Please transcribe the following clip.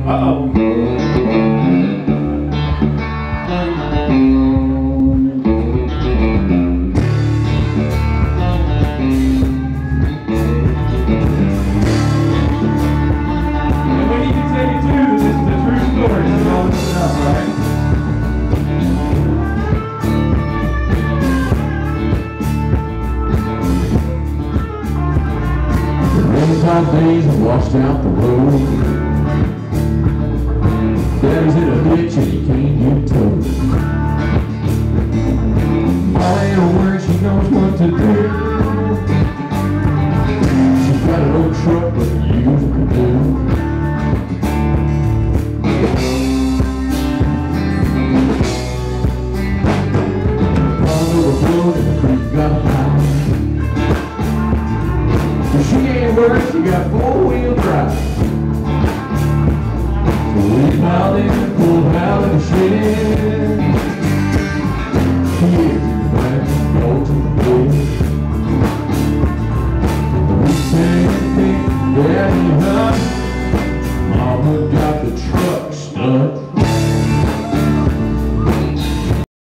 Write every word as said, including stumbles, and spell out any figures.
Uh-oh. And we need to tell you too that this is a true story, so y'all listen up, right? Valentine's days have washed out the road. Daddy's in a ditch and he can't get towed. Mama ain't a word, she knows what to do. She's got an old truck but the use it to do. Pond overflowed and the creek got high. She ain't worried, she got four-wheel drive. So we piled in and pulled out of the shed. Kids in the back, go to the bed. The weekend thing, Daddy, huh? Mama,